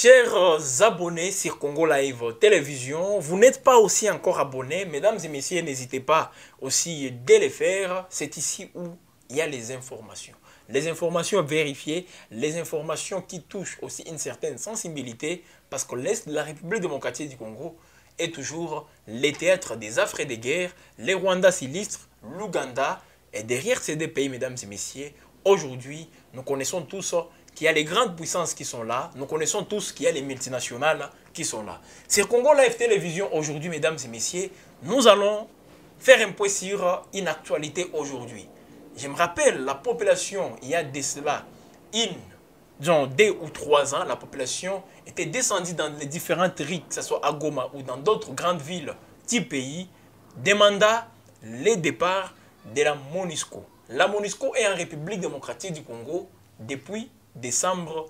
Chers abonnés sur Congo Live Télévision, vous n'êtes pas aussi encore abonnés, mesdames et messieurs, n'hésitez pas aussi de les faire. C'est ici où il y a les informations. Les informations vérifiées, les informations qui touchent aussi une certaine sensibilité, parce que l'Est de la République démocratique du Congo est toujours les théâtres des affres et des guerres, les Rwandais sinistres, l'Ouganda, et derrière ces deux pays, mesdames et messieurs, aujourd'hui, nous connaissons tous qu'il y a les grandes puissances qui sont là. Nous connaissons tous qu'il y a les multinationales qui sont là. Sur Congo Live Télévision, aujourd'hui, mesdames et messieurs, nous allons faire un point sur une actualité aujourd'hui. Je me rappelle, la population, il y a de cela, genre 2 ou 3 ans, la population était descendue dans les différentes rues, que ce soit à Goma ou dans d'autres grandes villes du pays, demanda le départ de la MONUSCO. La MONUSCO est en République démocratique du Congo depuis décembre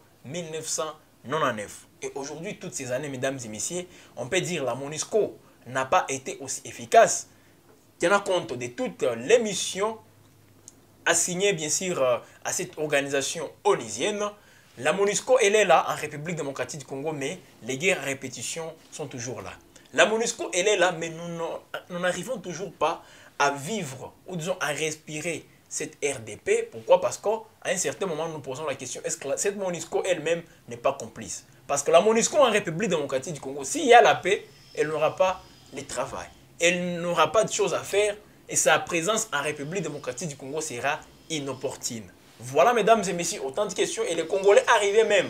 1999. Et aujourd'hui, toutes ces années, mesdames et messieurs, on peut dire que la MONUSCO n'a pas été aussi efficace. Tenant compte de toutes les missions assignées, bien sûr, à cette organisation onusienne, la MONUSCO, elle est là en République démocratique du Congo, mais les guerres à répétition sont toujours là. La MONUSCO, elle est là, mais nous n'arrivons toujours pas à vivre, ou disons à respirer cette RDP. Pourquoi? Parce qu'à un certain moment, nous nous posons la question, est-ce que cette MONUSCO elle-même n'est pas complice? Parce que la MONUSCO en République démocratique du Congo, s'il y a la paix, elle n'aura pas le travail. Elle n'aura pas de choses à faire et sa présence en République démocratique du Congo sera inopportune. Voilà, mesdames et messieurs, autant de questions. Et les Congolais arrivaient même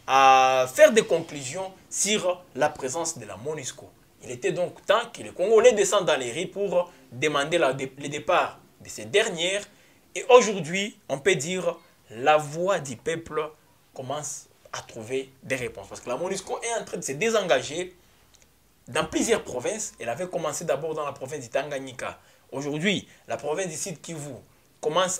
à faire des conclusions sur la présence de la MONUSCO. Il était donc temps que les Congolais descendent dans les rues pour demander le départ de ces dernières. Et aujourd'hui, on peut dire la voix du peuple commence à trouver des réponses. Parce que la MONUSCO est en train de se désengager dans plusieurs provinces. Elle avait commencé d'abord dans la province du Tanganyika. Aujourd'hui, la province du Sud Kivu commence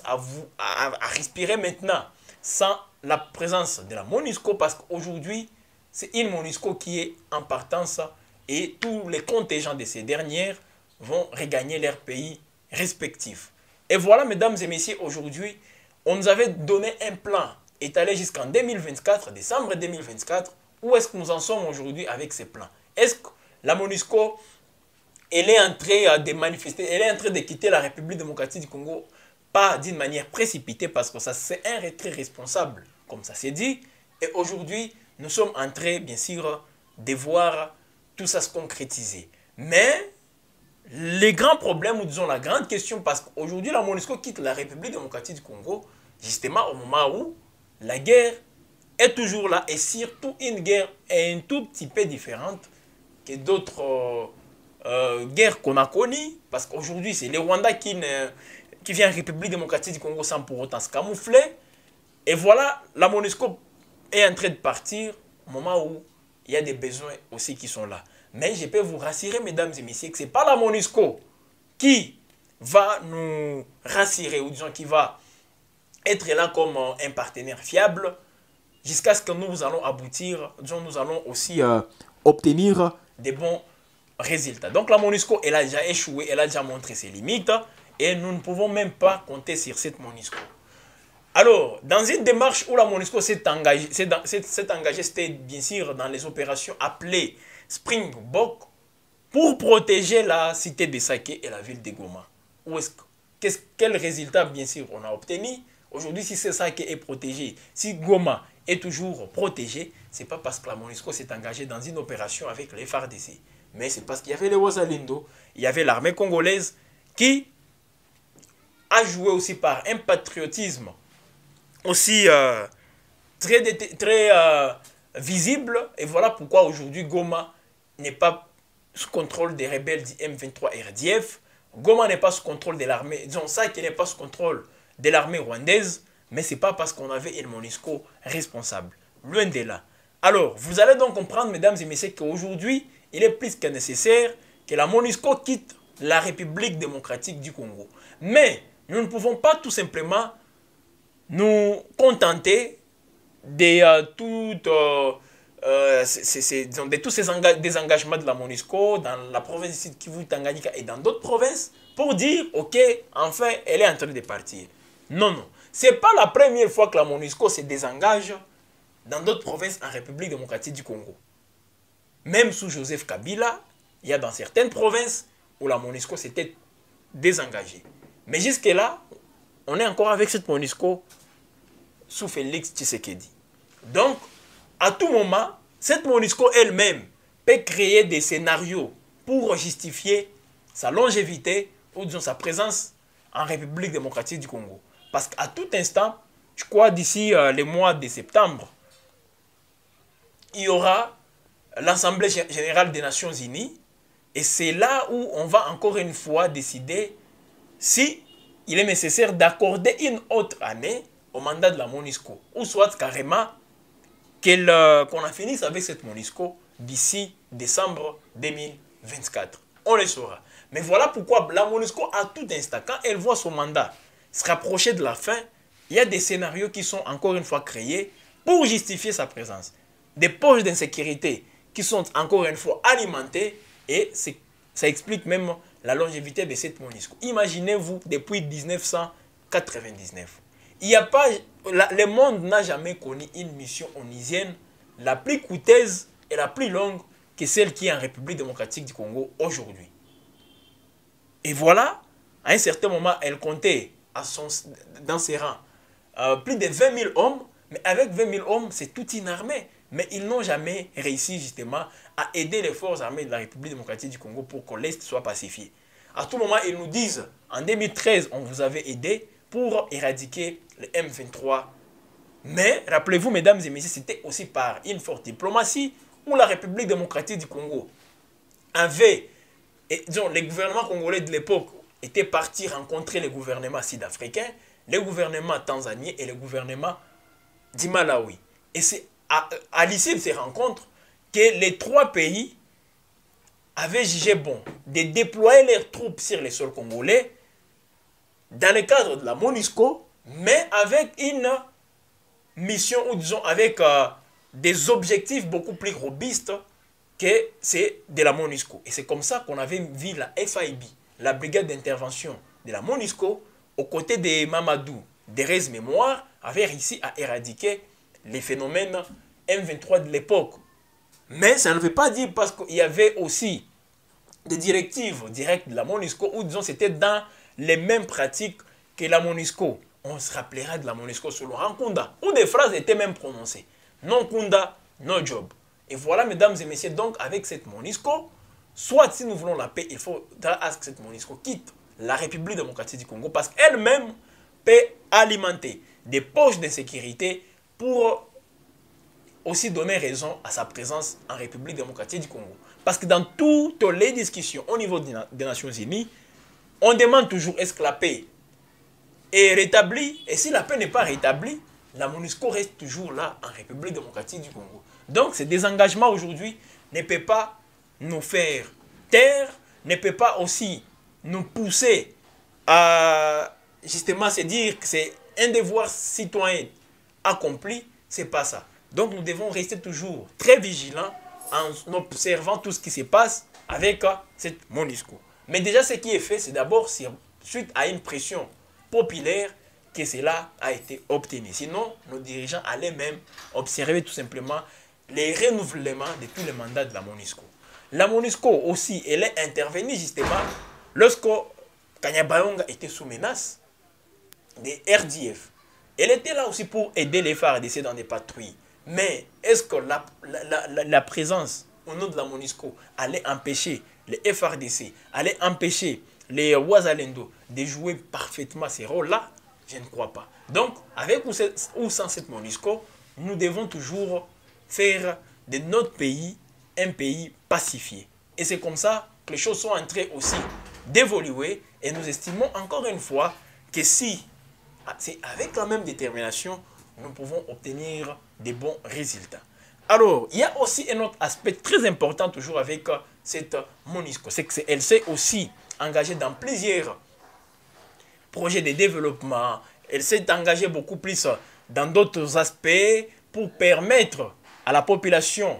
à respirer maintenant sans la présence de la MONUSCO. Parce qu'aujourd'hui, c'est une MONUSCO qui est en partance et tous les contingents de ces dernières vont regagner leur pays respectif. Et voilà, mesdames et messieurs, aujourd'hui, on nous avait donné un plan étalé jusqu'en 2024, décembre 2024. Où est-ce que nous en sommes aujourd'hui avec ces plans? Est-ce que la MONUSCO, elle est en train de manifester, elle est en train de quitter la République démocratique du Congo, pas d'une manière précipitée, parce que ça c'est un retrait responsable, comme ça s'est dit. Et aujourd'hui, nous sommes en train, bien sûr, de voir tout ça se concrétiser. Mais les grands problèmes, ou disons la grande question, parce qu'aujourd'hui la MONUSCO quitte la République démocratique du Congo, justement au moment où la guerre est toujours là, et surtout une guerre un tout petit peu différente que d'autres guerres qu'on a connues, parce qu'aujourd'hui c'est les Rwandais qui vient en République démocratique du Congo sans pour autant se camoufler, et voilà, la MONUSCO est en train de partir au moment où il y a des besoins aussi qui sont là. Mais je peux vous rassurer, mesdames et messieurs, que ce n'est pas la MONUSCO qui va nous rassurer, ou disons qui va être là comme un partenaire fiable, jusqu'à ce que nous allons aboutir, disons nous allons aussi obtenir des bons résultats. Donc la MONUSCO, elle a déjà échoué, elle a déjà montré ses limites, et nous ne pouvons même pas compter sur cette MONUSCO. Alors, dans une démarche où la MONUSCO s'est engagée, c'était bien sûr dans les opérations appelées Springbok, pour protéger la cité de Saké et la ville de Goma. Quel résultat, bien sûr, on a obtenu? Aujourd'hui, si Saké est protégé, si Goma est toujours protégé, ce n'est pas parce que la MONUSCO s'est engagée dans une opération avec les FARDC, mais c'est parce qu'il y avait les Wazalendo, il y avait l'armée congolaise qui a joué aussi par un patriotisme aussi très visible. Et voilà pourquoi aujourd'hui Goma n'est pas sous contrôle des rebelles du M23 RDF. Goma n'est pas sous contrôle de l'armée, disons ça qui n'est pas sous contrôle de l'armée rwandaise, mais ce n'est pas parce qu'on avait une MONUSCO responsable. Loin de là. Alors, vous allez donc comprendre, mesdames et messieurs, qu'aujourd'hui, il est plus que nécessaire que la MONUSCO quitte la République démocratique du Congo. Mais nous ne pouvons pas tout simplement nous contenter de tous ces engagements de la MONUSCO dans la province du Sud Kivu, Tanganyika et dans d'autres provinces pour dire, ok, enfin, elle est en train de partir. Non, non. Ce n'est pas la première fois que la MONUSCO se désengage dans d'autres provinces en République démocratique du Congo. Même sous Joseph Kabila, il y a dans certaines provinces où la MONUSCO s'était désengagée. Mais jusque-là, on est encore avec cette MONUSCO sous Félix Tshisekedi. Donc, à tout moment, cette MONUSCO elle-même peut créer des scénarios pour justifier sa longévité ou disons sa présence en République démocratique du Congo. Parce qu'à tout instant, je crois d'ici les mois de septembre, il y aura l'Assemblée générale des Nations Unies et c'est là où on va encore une fois décider si il est nécessaire d'accorder une autre année au mandat de la MONUSCO ou soit carrément qu'on a fini avec cette MONUSCO d'ici décembre 2024. On le saura. Mais voilà pourquoi la MONUSCO, à tout instant, quand elle voit son mandat se rapprocher de la fin, il y a des scénarios qui sont encore une fois créés pour justifier sa présence. Des poches d'insécurité qui sont encore une fois alimentées et ça explique même la longévité de cette MONUSCO. Imaginez-vous, depuis 1999, il n'y a pas, le monde n'a jamais connu une mission onusienne la plus coûteuse et la plus longue que celle qui est en République démocratique du Congo aujourd'hui. Et voilà, à un certain moment, elle comptait dans ses rangs plus de 20 000 hommes, mais avec 20 000 hommes, c'est toute une armée. Mais ils n'ont jamais réussi justement à aider les forces armées de la République démocratique du Congo pour que l'Est soit pacifié. À tout moment, ils nous disent, en 2013, on vous avait aidé pour éradiquer le M23. Mais, rappelez-vous, mesdames et messieurs, c'était aussi par une forte diplomatie où la République démocratique du Congo avait, et, disons, les gouvernements congolais de l'époque étaient partis rencontrer les gouvernements sud-africains, les gouvernements tanzaniens et les gouvernements du Malawi. Et c'est à l'issue de ces rencontres que les trois pays avaient jugé bon de déployer leurs troupes sur les sols congolais dans le cadre de la MONUSCO, mais avec une mission, ou disons avec des objectifs beaucoup plus robustes que c'est de la MONUSCO. Et c'est comme ça qu'on avait vu la FIB, la brigade d'intervention de la MONUSCO, aux côtés de Mamadou Derez Mémoire, avait réussi à éradiquer les phénomènes M23 de l'époque. Mais ça ne veut pas dire parce qu'il y avait aussi des directives directes de la MONUSCO, ou disons c'était dans les mêmes pratiques que la MONUSCO. On se rappellera de la MONUSCO sur Laurent Kunda, où des phrases étaient même prononcées. Non Kunda, no job. Et voilà, mesdames et messieurs, donc avec cette MONUSCO, soit si nous voulons la paix, il faudra que cette MONUSCO quitte la République démocratique du Congo, parce qu'elle-même peut alimenter des poches d'insécurité pour aussi donner raison à sa présence en République démocratique du Congo. Parce que dans toutes les discussions au niveau des Nations Unies, on demande toujours est-ce que la paix est rétablie, et si la paix n'est pas rétablie, la MONUSCO reste toujours là en République démocratique du Congo. Donc ce désengagement aujourd'hui ne peut pas nous faire taire, ne peut pas aussi nous pousser à justement se dire que c'est un devoir citoyen accompli, c'est pas ça. Donc nous devons rester toujours très vigilants en observant tout ce qui se passe avec cette MONUSCO. Mais déjà ce qui est fait, c'est d'abord suite à une pression populaire que cela a été obtenu. Sinon, nos dirigeants allaient même observer tout simplement les renouvellements de tous les mandats de la MONUSCO. La MONUSCO aussi, elle est intervenue justement lorsque Kanyabayonga était sous menace des RDF. Elle était là aussi pour aider les FARDC dans des patrouilles. Mais est-ce que la présence au nom de la MONUSCO allait empêcher les FARDC, allait empêcher les Ouazalendo de jouer parfaitement ces rôles-là? Je ne crois pas. Donc, avec ou sans cette MONUSCO, nous devons toujours faire de notre pays un pays pacifié. Et c'est comme ça que les choses sont en train aussi d'évoluer. Et nous estimons encore une fois que si c'est avec la même détermination, nous pouvons obtenir des bons résultats. Alors, il y a aussi un autre aspect très important toujours avec cette MONUSCO. C'est qu'elle s'est aussi engagée dans plusieurs projets de développement. Elle s'est engagée beaucoup plus dans d'autres aspects pour permettre à la population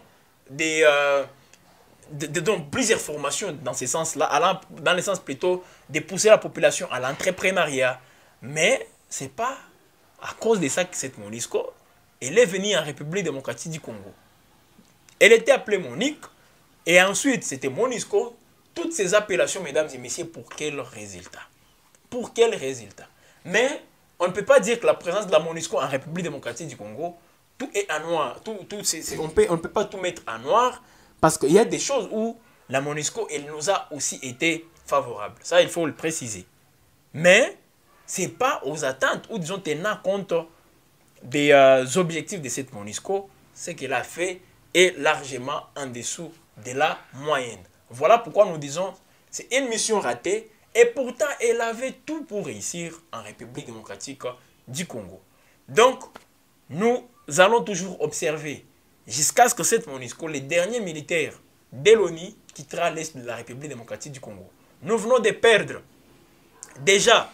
donc plusieurs formations dans ce sens-là, dans le sens plutôt de pousser la population à l'entrepreneuriat. Mais ce n'est pas à cause de ça que cette MONUSCO elle est venue en République démocratique du Congo. Elle était appelée Monique, et ensuite c'était MONUSCO. Toutes ces appellations, mesdames et messieurs, pour quel résultat? Pour quel résultat? Mais on ne peut pas dire que la présence de la MONUSCO en République démocratique du Congo, tout est en noir. On ne peut pas tout mettre en noir, parce qu'il y a des choses où la MONUSCO, elle nous a aussi été favorable. Ça, il faut le préciser. Mais ce n'est pas aux attentes ou disons tenant compte des objectifs de cette MONUSCO, ce qu'elle a fait est largement en dessous de la moyenne. Voilà pourquoi nous disons c'est une mission ratée et pourtant elle avait tout pour réussir en République démocratique du Congo. Donc, nous allons toujours observer jusqu'à ce que cette MONUSCO, les derniers militaires de l'ONU, quittera l'Est de la République démocratique du Congo. Nous venons de perdre déjà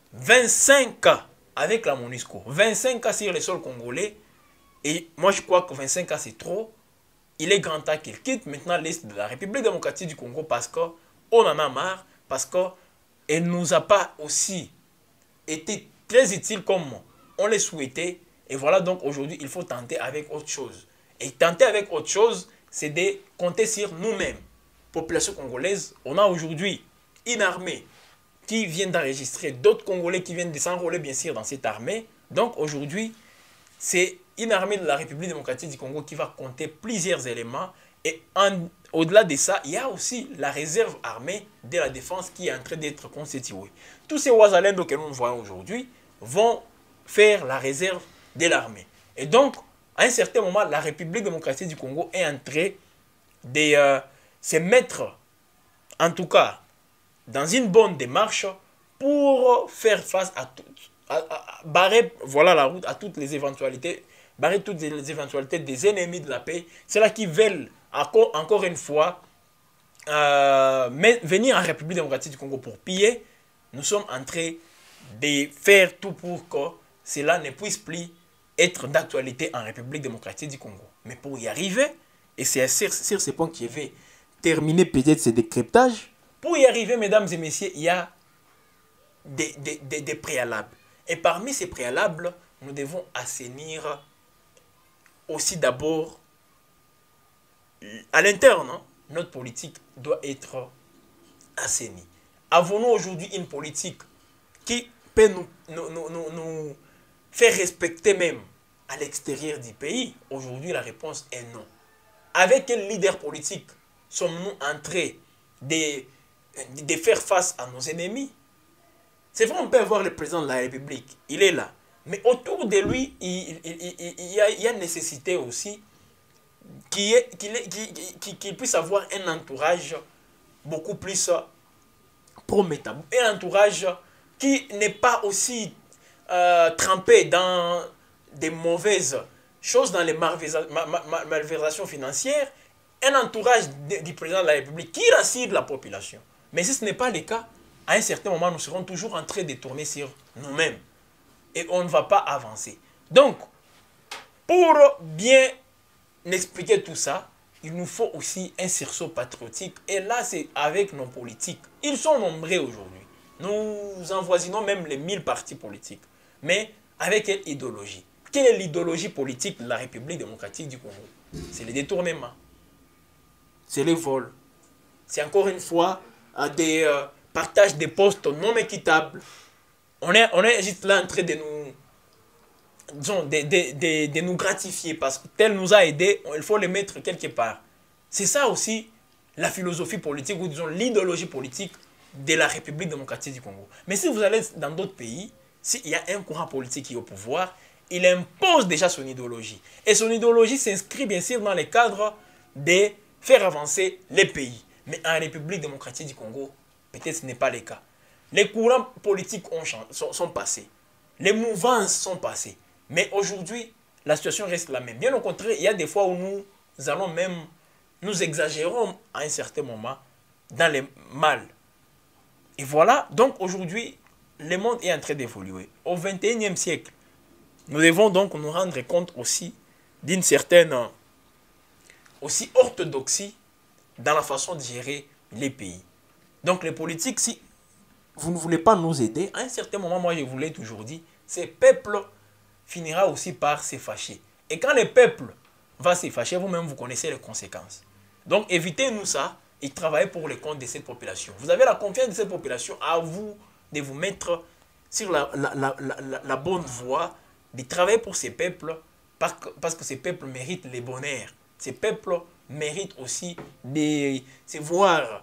25 cas avec la MONUSCO. 25 cas sur les sols congolais. Et moi, je crois que 25 cas, c'est trop. Il est grand temps qu'il quitte maintenant l'Est de la République démocratique du Congo parce qu'on en a marre, parce qu'elle ne nous a pas aussi été très utile comme on le souhaitait. Et voilà, donc aujourd'hui, il faut tenter avec autre chose. Et tenter avec autre chose, c'est de compter sur nous-mêmes. Population congolaise, on a aujourd'hui une armée qui vient d'enregistrer d'autres Congolais qui viennent de s'enrôler bien sûr dans cette armée. Donc aujourd'hui, c'est une armée de la République démocratique du Congo qui va compter plusieurs éléments. Et au-delà de ça, il y a aussi la réserve armée de la défense qui est en train d'être constituée. Tous ces Ouazalendo que nous voyons aujourd'hui vont faire la réserve de l'armée. Et donc, à un certain moment, la République démocratique du Congo est en train de se mettre, en tout cas, dans une bonne démarche pour faire face à barrer voilà, la route à toutes les éventualités, barrer toutes les éventualités des ennemis de la paix. C'est là qu'ils veulent encore une fois venir en République démocratique du Congo pour piller. Nous sommes en train de faire tout pour que cela ne puisse plus être d'actualité en République démocratique du Congo. Mais pour y arriver, et c'est sur ce point que je vais terminer peut-être ce décryptage, pour y arriver, mesdames et messieurs, il y a des préalables. Et parmi ces préalables, nous devons assainir aussi d'abord à l'interne. Notre politique doit être assainie. Avons-nous aujourd'hui une politique qui peut nous faire respecter même à l'extérieur du pays? Aujourd'hui, la réponse est non. Avec quel leader politique sommes-nous en train de faire face à nos ennemis? C'est vrai, on peut voir le président de la République, il est là. Mais autour de lui, il y a nécessité aussi qu'il puisse avoir un entourage beaucoup plus prometteur. Un entourage qui n'est pas aussi trempé dans des mauvaises choses, dans les malversations financières. Un entourage du président de la République qui rassure la population. Mais si ce n'est pas le cas, à un certain moment, nous serons toujours en train de tourner sur nous-mêmes. Et on ne va pas avancer. Donc, pour bien expliquer tout ça, il nous faut aussi un sursaut patriotique. Et là, c'est avec nos politiques. Ils sont nombreux aujourd'hui. Nous envoisinons même les 1000 partis politiques. Mais avec quelle idéologie? Quelle est l'idéologie politique de la République démocratique du Congo? C'est le détournement. C'est le vol. C'est encore une fois des partages de postes non équitables. On est juste là en train de nous, disons, de nous gratifier parce que tel nous a aidés, il faut les mettre quelque part. C'est ça aussi la philosophie politique ou disons l'idéologie politique de la République démocratique du Congo. Mais si vous allez dans d'autres pays, s'il y a un courant politique qui est au pouvoir, il impose déjà son idéologie. Et son idéologie s'inscrit bien sûr dans le cadre de faire avancer les pays. Mais en République démocratique du Congo, peut-être ce n'est pas le cas. Les courants politiques sont passés. Les mouvances sont passées. Mais aujourd'hui, la situation reste la même. Bien au contraire, il y a des fois où nous exagérons à un certain moment dans les mal. Et voilà, donc aujourd'hui, le monde est en train d'évoluer. Au XXIe siècle, nous devons donc nous rendre compte aussi d'une certaine aussi orthodoxie dans la façon de gérer les pays. Donc les politiques, si vous ne voulez pas nous aider, à un certain moment, moi je vous l'ai toujours dit, ce peuple finira aussi par se fâcher. Et quand le peuple va se fâcher, vous-même, vous connaissez les conséquences. Donc, évitez-nous ça et travaillez pour le compte de cette population. Vous avez la confiance de cette population, à vous de vous mettre sur la bonne voie, de travailler pour ces peuples, parce que ces peuples méritent le bonheur. Ces peuples méritent aussi de se voir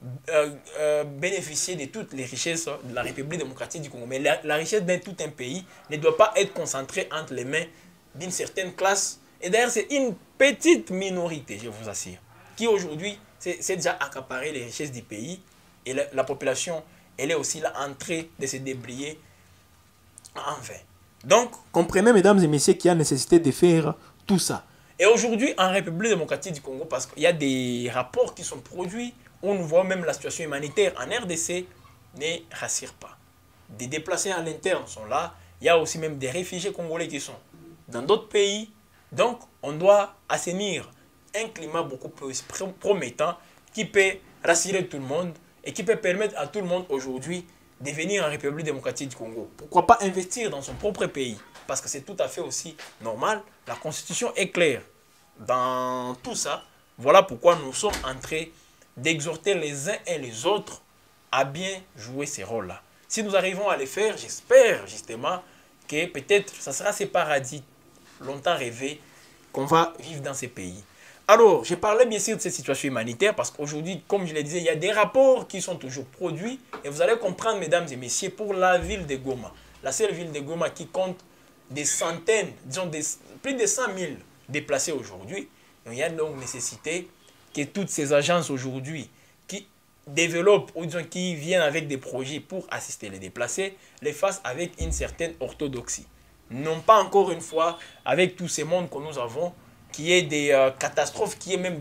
bénéficier de toutes les richesses de la République démocratique du Congo. Mais la richesse d'un tout un pays ne doit pas être concentrée entre les mains d'une certaine classe. Et d'ailleurs, c'est une petite minorité, je vous assure, qui aujourd'hui s'est déjà accaparé les richesses du pays. Et la population, elle est aussi là en train de se débrouiller en vain. Donc, comprenez, mesdames et messieurs, qu'il y a nécessité de faire tout ça. Et aujourd'hui, en République démocratique du Congo, parce qu'il y a des rapports qui sont produits, on voit même la situation humanitaire en RDC ne rassure pas. Des déplacés à l'interne sont là. Il y a aussi même des réfugiés congolais qui sont dans d'autres pays. Donc, on doit assainir un climat beaucoup plus promettant qui peut rassurer tout le monde et qui peut permettre à tout le monde aujourd'hui de venir en République démocratique du Congo. Pourquoi pas investir dans son propre pays? Parce que c'est tout à fait aussi normal. La Constitution est claire dans tout ça. Voilà pourquoi nous sommes en train d'exhorter les uns et les autres à bien jouer ces rôles-là. Si nous arrivons à les faire, j'espère justement que peut-être ça sera ces paradis longtemps rêvés qu'on va vivre dans ces pays. Alors, je parlais bien sûr de cette situation humanitaire parce qu'aujourd'hui, comme je le disais, il y a des rapports qui sont toujours produits et vous allez comprendre, mesdames et messieurs, pour la ville de Goma, la seule ville de Goma qui compte des centaines, disons plus de 100 000 déplacés aujourd'hui, il y a donc nécessité que toutes ces agences aujourd'hui qui développent ou disons qui viennent avec des projets pour assister les déplacés, les fassent avec une certaine orthodoxie. Non pas encore une fois avec tous ces mondes que nous avons, qui est des catastrophes, qui est même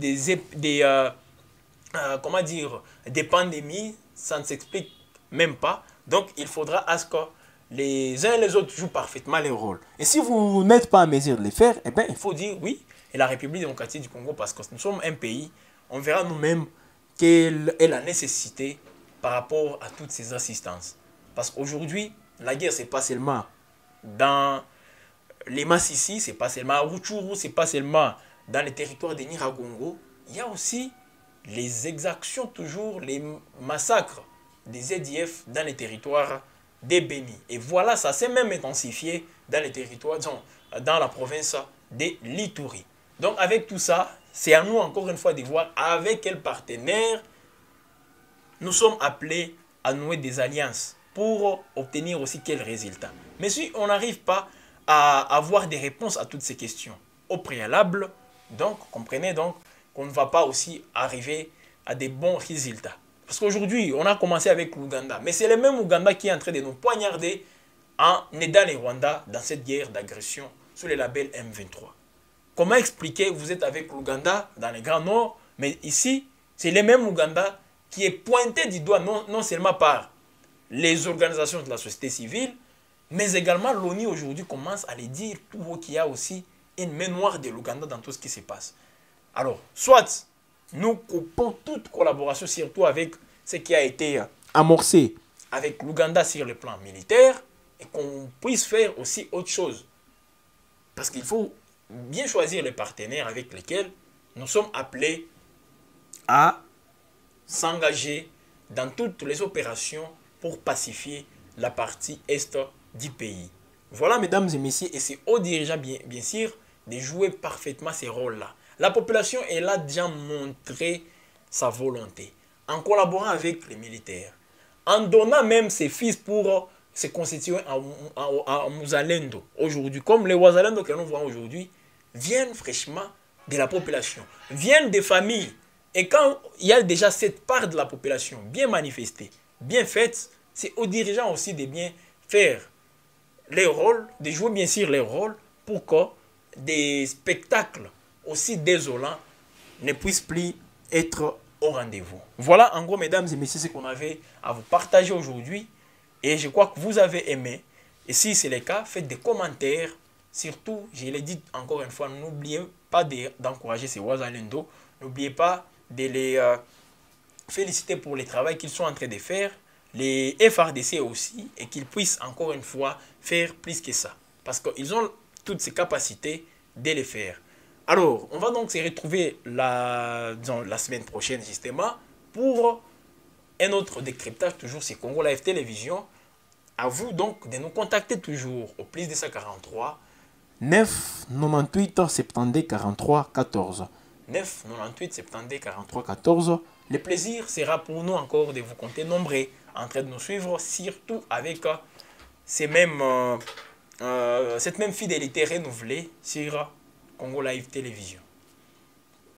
comment dire, des pandémies, ça ne s'explique même pas. Donc il faudra à ce que les uns et les autres jouent parfaitement leur rôle. Et si vous n'êtes pas en mesure de les faire, eh bien, il faut dire oui. Et la République démocratique du Congo, parce que nous sommes un pays, on verra nous-mêmes quelle est la nécessité par rapport à toutes ces assistances. Parce qu'aujourd'hui, la guerre, ce n'est pas seulement dans les Massissi, ce n'est pas seulement à Rutshuru, ce n'est pas seulement dans les territoires de Nyiragongo. Il y a aussi les exactions, toujours les massacres des ZDF dans les territoires des Béni. Et voilà, ça s'est même intensifié dans les territoires, dans la province de l'Ituri. Donc avec tout ça, c'est à nous encore une fois de voir avec quels partenaires nous sommes appelés à nouer des alliances pour obtenir aussi quels résultats. Mais si on n'arrive pas à avoir des réponses à toutes ces questions au préalable, donc comprenez donc qu'on ne va pas aussi arriver à des bons résultats. Parce qu'aujourd'hui, on a commencé avec l'Ouganda, mais c'est le même Ouganda qui est en train de nous poignarder en aidant les Rwandais dans cette guerre d'agression sous le label M23. Comment expliquer, vous êtes avec l'Ouganda dans le Grand Nord, mais ici, c'est le même Ouganda qui est pointé du doigt non seulement par les organisations de la société civile, mais également l'ONU aujourd'hui commence à les dire tout haut qu'il y a aussi une main noire de l'Ouganda dans tout ce qui se passe. Alors, soit nous coupons toute collaboration, surtout avec ce qui a été amorcé avec l'Ouganda sur le plan militaire, et qu'on puisse faire aussi autre chose. Parce qu'il faut bien choisir les partenaires avec lesquels nous sommes appelés à s'engager dans toutes les opérations pour pacifier la partie est du pays. Voilà, mesdames et messieurs, et c'est aux dirigeants, bien sûr, de jouer parfaitement ces rôles-là. La population, elle a déjà montré sa volonté, en collaborant avec les militaires, en donnant même ses fils pour se constituer en Muzalendo aujourd'hui, comme les Wazalendo que nous voyons aujourd'hui, viennent fraîchement de la population, viennent des familles. Et quand il y a déjà cette part de la population bien manifestée, bien faite, c'est aux dirigeants aussi de bien faire les rôles, de jouer bien sûr les rôles pour que des spectacles aussi désolants ne puissent plus être au rendez-vous. Voilà en gros, mesdames et messieurs, ce qu'on avait à vous partager aujourd'hui. Et je crois que vous avez aimé. Et si c'est le cas, faites des commentaires. Surtout, je l'ai dit encore une fois, n'oubliez pas d'encourager ces Wazalendo. N'oubliez pas de les féliciter pour le travail qu'ils sont en train de faire. Les FRDC aussi. Et qu'ils puissent encore une fois faire plus que ça. Parce qu'ils ont toutes ces capacités de le faire. Alors, on va donc se retrouver disons, la semaine prochaine, justement, pour un autre décryptage, toujours sur Congo Live Télévision. À vous donc de nous contacter toujours au plus de 143 9 98 72 43 14. 9 98 72 43 14. Le plaisir sera pour nous encore de vous compter nombreux en train de nous suivre, surtout avec cette même fidélité renouvelée sur Congo Live Télévision.